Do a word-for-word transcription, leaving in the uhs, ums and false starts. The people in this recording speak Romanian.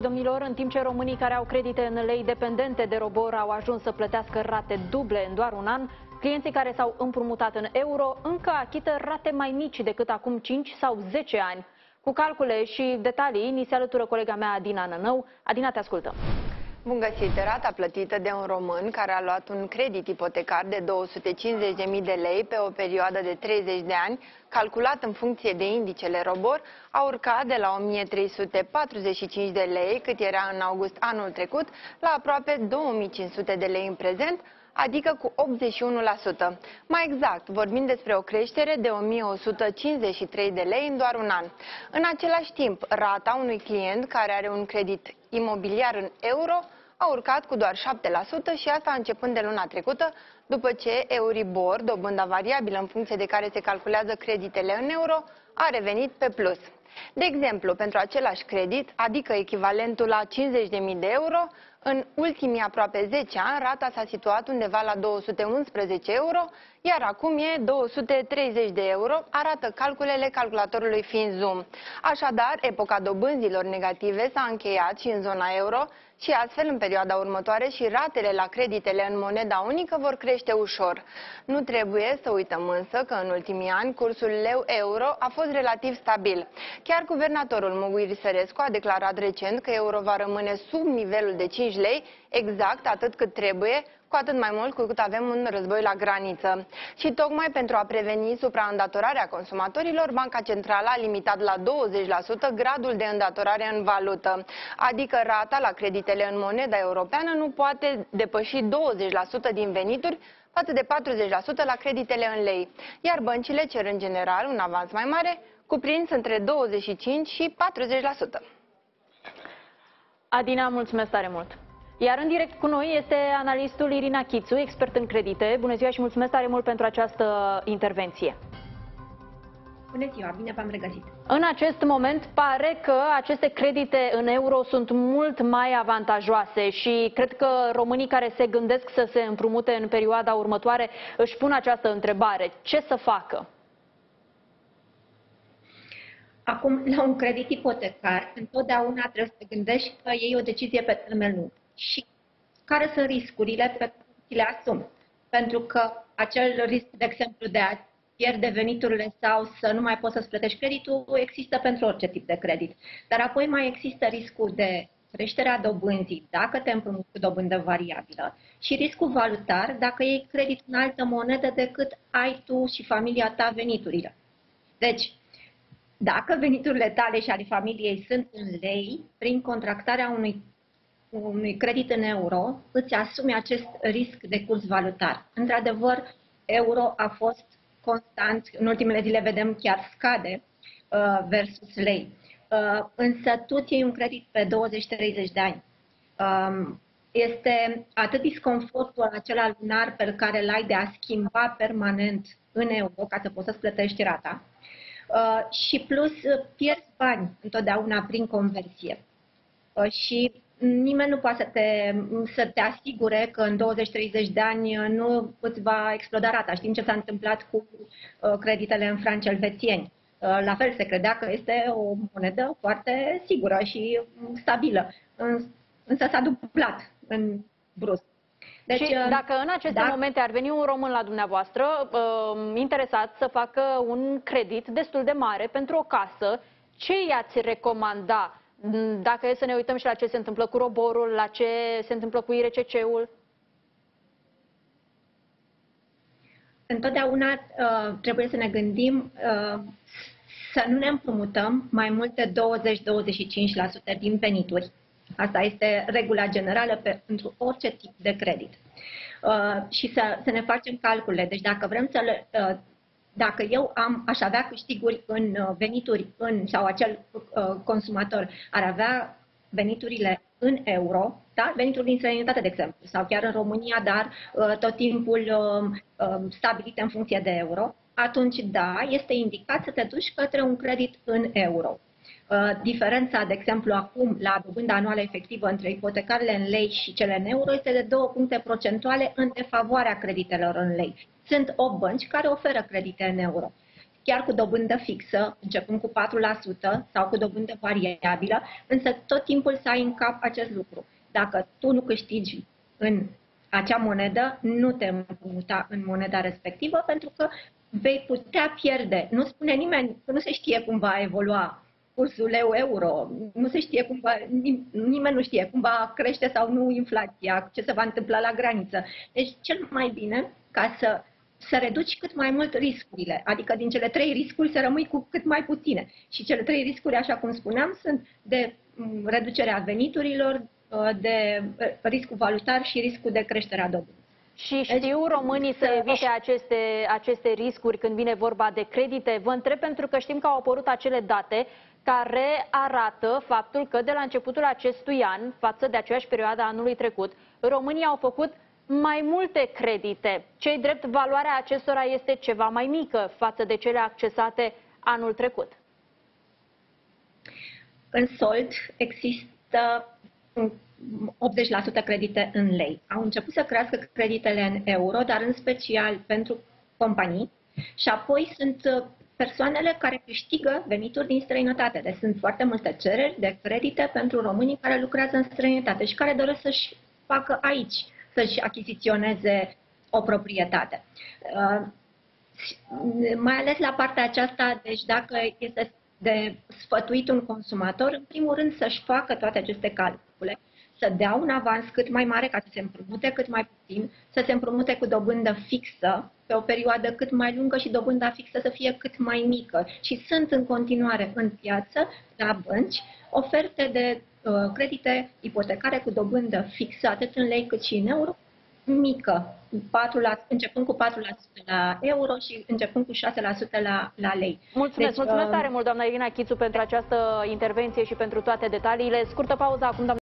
domnilor, în timp ce românii care au credite în lei dependente de robor au ajuns să plătească rate duble în doar un an, clienții care s-au împrumutat în euro încă achită rate mai mici decât acum cinci sau zece ani. Cu calcule și detalii, ni se alătură colega mea Adina Nănău. Adina, te ascultăm. Bun găsit! Rata plătită de un român care a luat un credit ipotecar de două sute cincizeci de mii de lei pe o perioadă de treizeci de ani, calculat în funcție de indicele ROBOR, a urcat de la o mie trei sute patruzeci și cinci de lei, cât era în august anul trecut, la aproape două mii cinci sute de lei în prezent, adică cu optzeci și unu la sută. Mai exact, vorbim despre o creștere de o mie o sută cincizeci și trei de lei în doar un an. În același timp, rata unui client care are un credit imobiliar în euro a urcat cu doar șapte la sută și asta începând de luna trecută, după ce Euribor, dobânda variabilă în funcție de care se calculează creditele în euro, a revenit pe plus. De exemplu, pentru același credit, adică echivalentul la cincizeci de mii de euro, în ultimii aproape zece ani, rata s-a situat undeva la două sute unsprezece euro, iar acum e două sute treizeci de euro, arată calculele calculatorului FinZoom. Așadar, epoca dobânzilor negative s-a încheiat și în zona euro și astfel, în perioada următoare, și ratele la creditele în moneda unică vor crește ușor. Nu trebuie să uităm însă că în ultimii ani cursul leu-euro a fost relativ stabil. Chiar guvernatorul Muguir Sărescu a declarat recent că euro va rămâne sub nivelul de cinci lei, exact atât cât trebuie, cu atât mai mult cu cât avem un război la graniță. Și tocmai pentru a preveni supraîndatorarea consumatorilor, Banca Centrală a limitat la douăzeci la sută gradul de îndatorare în valută, adică rata la creditele în moneda europeană nu poate depăși douăzeci la sută din venituri, față de patruzeci la sută la creditele în lei, iar băncile cer în general un avans mai mare, cuprins între douăzeci și cinci și patruzeci la sută. Adina, mulțumesc tare mult! Iar în direct cu noi este analistul Irina Chițu, expert în credite. Bună ziua și mulțumesc tare mult pentru această intervenție. Bună ziua, bine v-am regăsit. În acest moment pare că aceste credite în euro sunt mult mai avantajoase și cred că românii care se gândesc să se împrumute în perioada următoare își pun această întrebare. Ce să facă? Acum, la un credit ipotecar, întotdeauna trebuie să te gândești că iei o decizie pe termen lung. Și care sunt riscurile pe care le asumi? Pentru că acel risc, de exemplu, de a pierde veniturile sau să nu mai poți să-ți plătești creditul, există pentru orice tip de credit. Dar apoi mai există riscul de creșterea dobânzii, dacă te împrumuți cu dobândă variabilă, și riscul valutar, dacă iei credit în altă monedă decât ai tu și familia ta veniturile. Deci, dacă veniturile tale și ale familiei sunt în lei, prin contractarea unui unui credit în euro, îți asumi acest risc de curs valutar. Într-adevăr, euro a fost constant, în ultimele zile vedem chiar scade uh, versus lei. Uh, însă tu ți iei un credit pe douăzeci treizeci de ani. Uh, este atât disconfortul acela lunar pe care l-ai de a schimba permanent în euro ca să poți să-ți plătești rata. Uh, și plus pierzi bani întotdeauna prin conversie. Uh, și nimeni nu poate să te, să te asigure că în douăzeci treizeci de ani nu îți va exploda rata. Știm ce s-a întâmplat cu uh, creditele în franci elvețieni. Uh, la fel se credea că este o monedă foarte sigură și stabilă, însă s-a dublat în brusc. Deci, și dacă în aceste da, momente ar veni un român la dumneavoastră uh, interesat să facă un credit destul de mare pentru o casă, ce i-ați recomanda? Dacă e să ne uităm și la ce se întâmplă cu roborul, la ce se întâmplă cu I R C C-ul? Întotdeauna uh, trebuie să ne gândim uh, să nu ne împrumutăm mai mult de douăzeci la douăzeci și cinci la sută din venituri. Asta este regula generală pe, pentru orice tip de credit. Uh, și să, să ne facem calcule. Deci dacă vrem să le... Uh, Dacă eu am, aș avea câștiguri în venituri în, sau acel uh, consumator ar avea veniturile în euro, da? Venituri din străinătate, de exemplu, sau chiar în România, dar uh, tot timpul uh, uh, stabilite în funcție de euro, atunci, da, este indicat să te duci către un credit în euro. Uh, diferența, de exemplu, acum la dobânda anuală efectivă între ipotecarele în lei și cele în euro este de două puncte procentuale în defavoarea creditelor în lei. Sunt opt bănci care oferă credite în euro. chiar cu dobândă fixă, începând cu patru la sută sau cu dobândă variabilă, însă tot timpul să ai în cap acest lucru. Dacă tu nu câștigi în acea monedă, nu te împrumuta în moneda respectivă, pentru că vei putea pierde. Nu spune nimeni că nu se știe cum va evolua cursul leu-euro, nu se știe cum va, nimeni nu știe cum va crește sau nu inflația, ce se va întâmpla la graniță. Deci cel mai bine ca să, să reduci cât mai mult riscurile, adică din cele trei riscuri să rămâi cu cât mai puține. Și cele trei riscuri, așa cum spuneam, sunt de reducerea veniturilor, de riscul valutar și riscul de creștere a dobândii. Și știu românii să evite aceste, aceste riscuri când vine vorba de credite? Vă întreb pentru că știm că au apărut acele date care arată faptul că de la începutul acestui an, față de aceeași perioadă a anului trecut, românii au făcut mai multe credite. Ce-i drept, valoarea acestora este ceva mai mică față de cele accesate anul trecut. În sold există optzeci la sută credite în lei. Au început să crească creditele în euro, dar în special pentru companii. Și apoi sunt persoanele care câștigă venituri din străinătate. Deci sunt foarte multe cereri de credite pentru românii care lucrează în străinătate și care doresc să-și facă aici, să-și achiziționeze o proprietate. Mai ales la partea aceasta, deci dacă este de sfătuit un consumator, în primul rând să-și facă toate aceste calcule, să dea un avans cât mai mare ca să se împrumute cât mai puțin, să se împrumute cu dobândă fixă pe o perioadă cât mai lungă și dobânda fixă să fie cât mai mică. Și sunt în continuare în piață, la bănci, oferte de uh, credite ipotecare cu dobândă fixă, atât în lei cât și în euro, mică, patru la, începând cu patru la sută la euro și începând cu șase la sută la, la lei. Mulțumesc, deci, mulțumesc uh, tare mult, doamna Irina Chițu, pentru această intervenție și pentru toate detaliile. Scurtă pauză acum, doamna